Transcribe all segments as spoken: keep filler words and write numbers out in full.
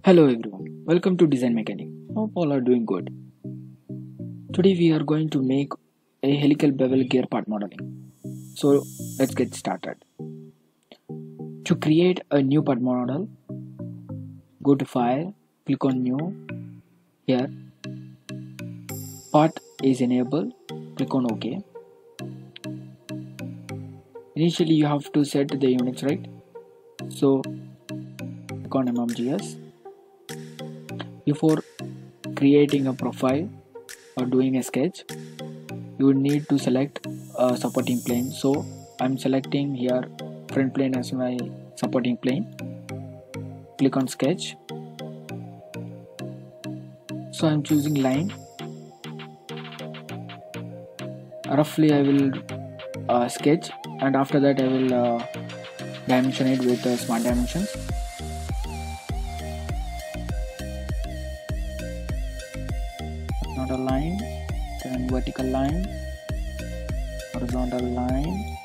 Hello everyone, welcome to Design Mechanic. Hope all are doing good. Today we are going to make a helical bevel gear part modeling. So let's get started. To create a new part model, go to File, click on New. Here, part is enabled, click on OK. Initially you have to set the units, right? So click on M M G S. Before creating a profile or doing a sketch, you would need to select a supporting plane. So I'm selecting here front plane as my supporting plane. Click on sketch. So I'm choosing line. Roughly I will uh, sketch, and after that I will uh, dimension it with uh, smart dimensions. Horizontal line, then vertical line, horizontal line,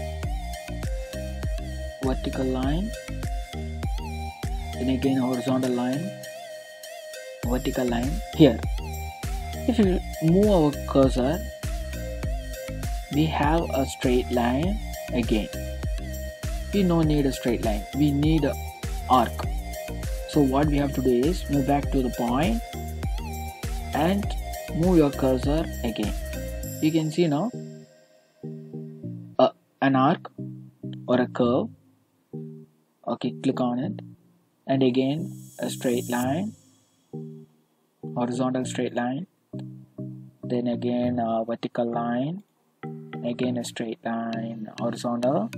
vertical line, then again horizontal line, vertical line. Here, if you move our cursor, we have a straight line again. We don't need a straight line, we need an arc. So what we have to do is move back to the point and move your cursor again. You can see now uh, an arc or a curve. Okay, click on it, and again a straight line, horizontal straight line, then again a vertical line, again a straight line, horizontal,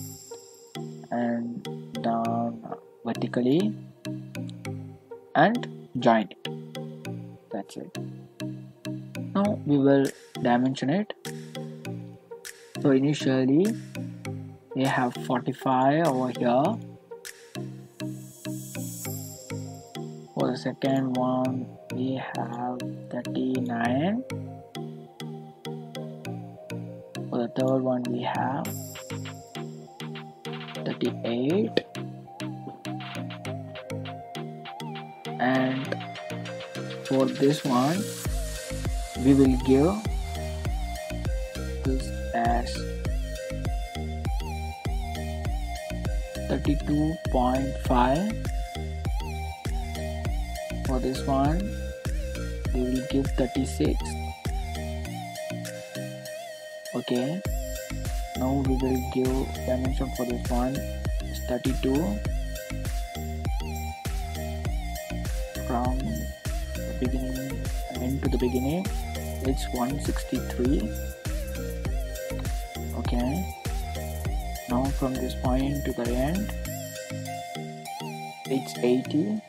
and down vertically, and join it. That's it. Now we will dimension it. So initially we have forty-five over here. For the second one we have thirty-nine. For the third one we have thirty-eight. And for this one we will give this as thirty-two point five. For this one we will give thirty-six. Okay, now we will give dimension for this one is thirty-two. From the beginning end to the beginning it's one hundred sixty-three. Okay, now from this point to the end it's eighty.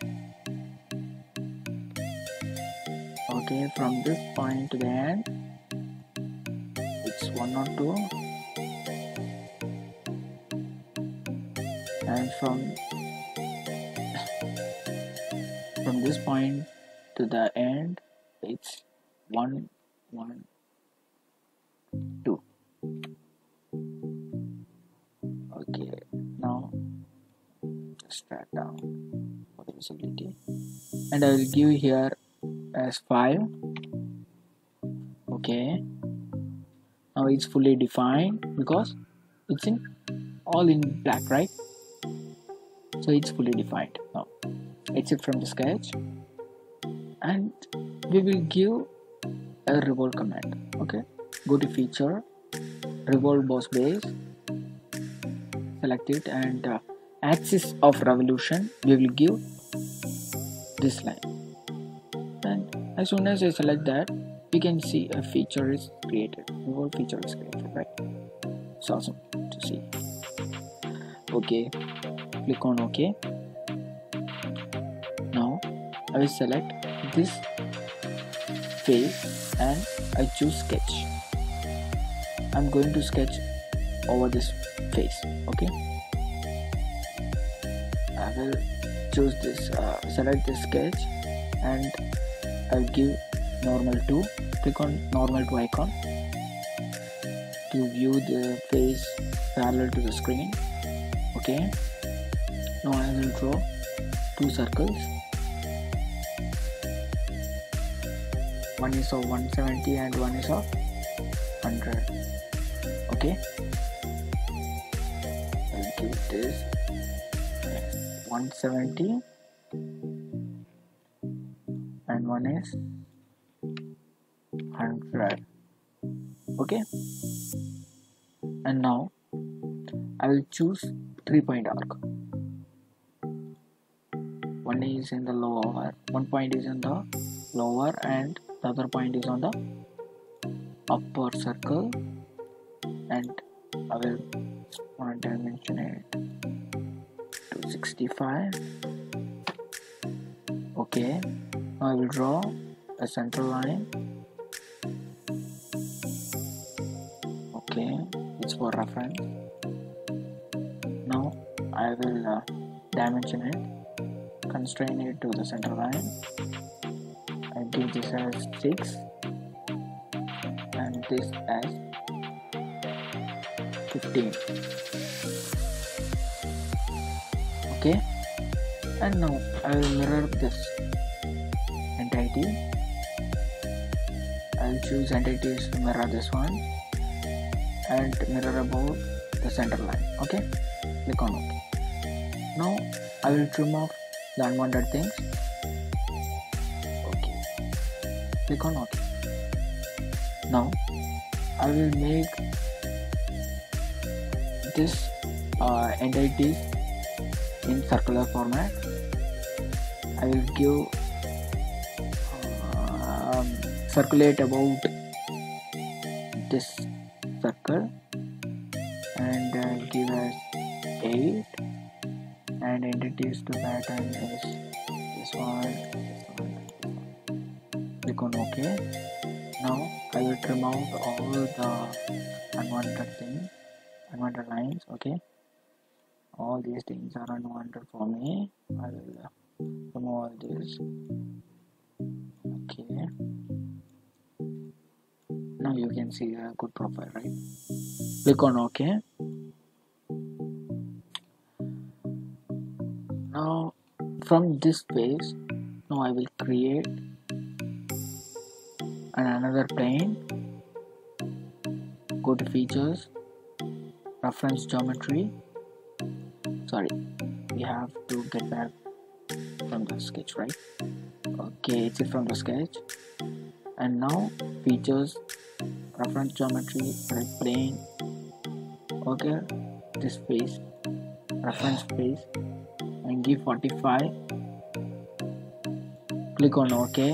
Okay, from this point to the end it's one hundred two, and from from this point to the end it's one one two. Okay, now just drag down for the visibility, and I will give here as five. Okay, now it's fully defined because it's in all in black, right? So it's fully defined now. Exit from the sketch, and we will give a revolve command. Okay, go to feature, revolve boss base, select it, and uh, axis of revolution we will give this line. And as soon as I select that, we can see a feature is created. Revolve feature is created, right? It's awesome to see. Okay, click on OK. Now I will select this face and I choose sketch. I'm going to sketch over this face. Okay, I will choose this, uh, select this sketch, and I'll give normal to. Click on normal to icon to view the face parallel to the screen. Okay, now I will draw two circles one is of one seventy and one is of one hundred. Okay, I'll give this one seventy and one is one hundred. Okay, and now I will choose three point arc. One is in the lower, one point is in the lower and the other point is on the upper circle, and I will want to dimension it to sixty-five. Okay, now I will draw a central line. Okay, it's for reference. Now I will uh, dimension it, constrain it to the center line. I give this as six and this as fifteen. Okay, and now I will mirror this entity. I will choose entities to mirror this one and mirror above the center line. Okay, click on OK. Now I will trim off the unwanted things. Okay, click on OK. Now I will make this uh, entities in circular format. I will give uh, circulate about this circle and uh, give us eight, and entities to pattern is this one, this one, this one. Click on OK. Now I will trim out all the unwanted things, unwanted lines. Okay, all these things are unwanted for me. I will uh, remove all this. Okay, now you can see a good profile, right? Click on OK. Now from this space, now I will create an another plane. Go to features, reference geometry. Sorry, we have to get back from the sketch, right? Okay, it's it from the sketch. And now features, reference geometry, right plane. Okay, this face, reference face, and give forty-five. Click on OK.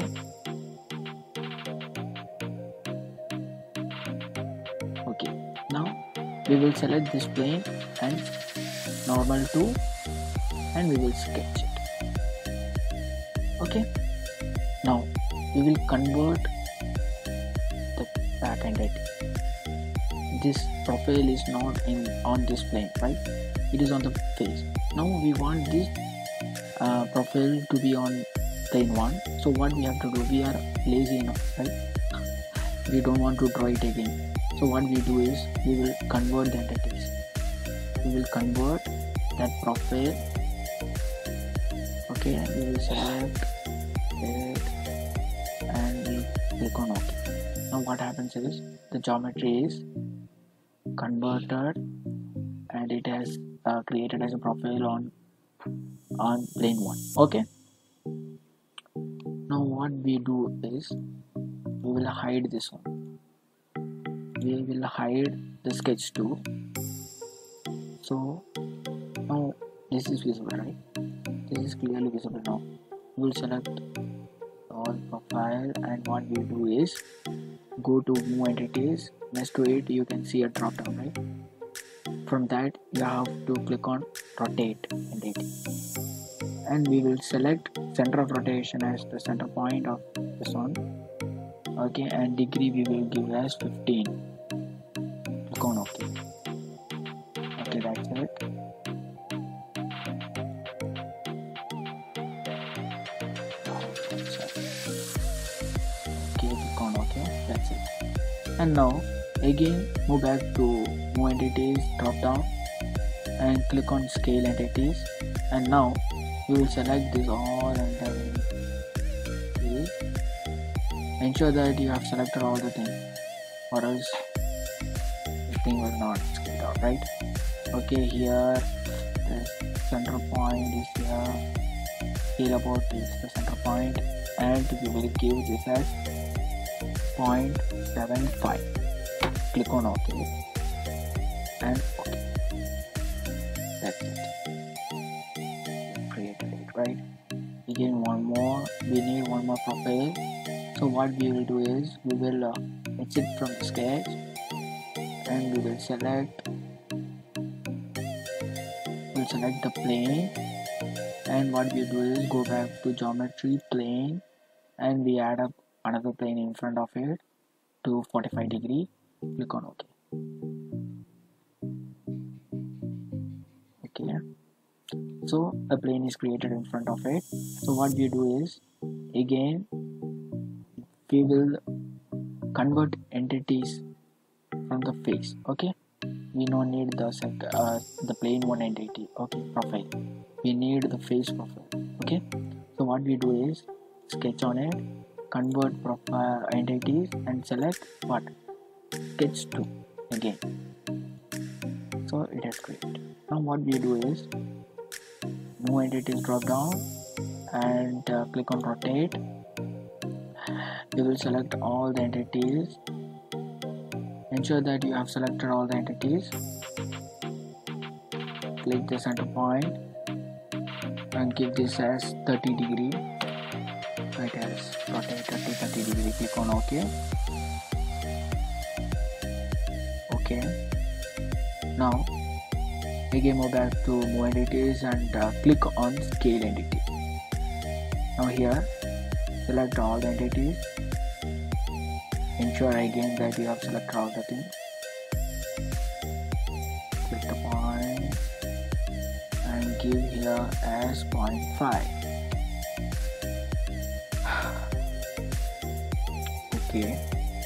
Okay, now we will select this plane and normal to, and we will sketch it. Okay, now we will convert the back entity. This profile is not in on this plane, right? It is on the face. Now we want this uh, profile to be on plane one. So what we have to do, we are lazy enough, right? We don't want to draw it again. So what we do is we will convert the entities. We will convert that profile. Okay, we will select it and we click on OK. Now what happens is the geometry is converted and it has uh, created as a profile on on plane one. Okay, now what we do is we will hide this one. We will hide the sketch two. So now this is visible, right? This is clearly visible. Now we will select all profile, and what we do is go to move entities. Next to it you can see a drop down, right? From that you have to click on rotate entity, and we will select center of rotation as the center point of this one. Okay, and degree we will give as fifteen. Click on OK. Okay, that's it. Okay, click on OK. That's it. And now again move back to move entities, drop down, and click on scale entities. And now we will select this all and then ensure that you have selected all the things, or else the thing will not scale out, right? Okay, here the center point is here, scale about is the center point, and we will give this as zero point seven five. Click on OK and OK. That's it. We created it, right? Again, one more. We need one more profile. So what we will do is we will uh, exit from the sketch and we will select. We'll select the plane, and what we do is go back to geometry plane, and we add up another plane in front of it to forty-five degree. Click on OK. Okay, so a plane is created in front of it. So what we do is, again we will convert entities from the face. Okay, we don't need the sec uh, the plane one entity. Okay, profile, we need the face profile. Okay, so what we do is sketch on it, convert profile entities, and select what, sketch two again. So it is created. Now what we do is move entities drop down and uh, click on rotate. We will select all the entities. Ensure that you have selected all the entities. Click the center point and give this as thirty degree. Right, as rotate thirty thirty degree. Click on OK. Okay. Now again move back to move entities and uh, click on scale entity. Now here select all the entities. Ensure again that you have selected all the things. Click the point and give here as zero point five. Okay.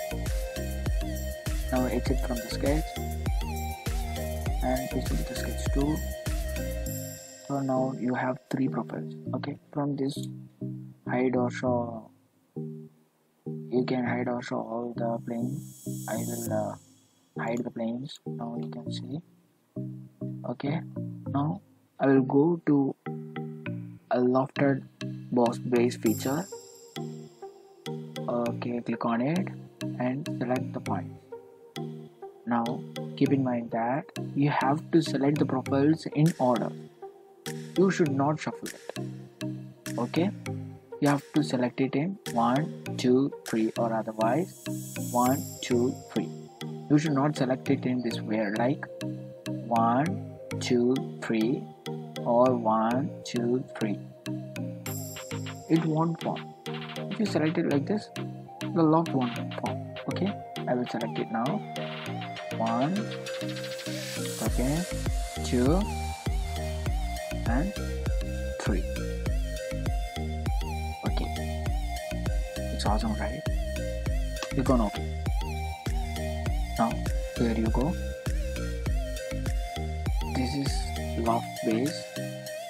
Now exit from the sketch and proceed to sketch two. So now you have three profiles. Okay, from this hide or show, you can hide or show all the planes. I will uh, hide the planes. Now you can see. Okay, now I will go to a lofted boss base feature. Okay, click on it and select the point. Now keep in mind that you have to select the profiles in order. You should not shuffle it. Okay, you have to select it in one, two, three, or otherwise one, two, three. You should not select it in this way like one, two, three, or one, two, three. It won't form. If you select it like this, the loft won't form. Okay, I will select it now. One, okay, two, and three. Okay, it's awesome, right? Click on OK. Now here you go. This is loft base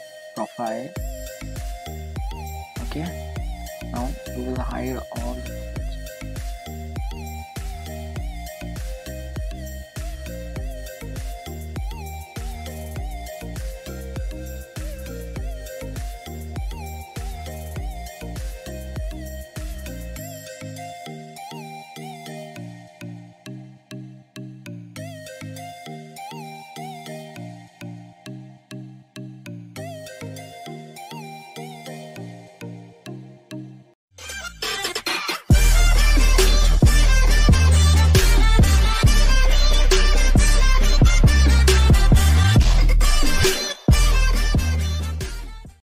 profile. Okay, now we will hide all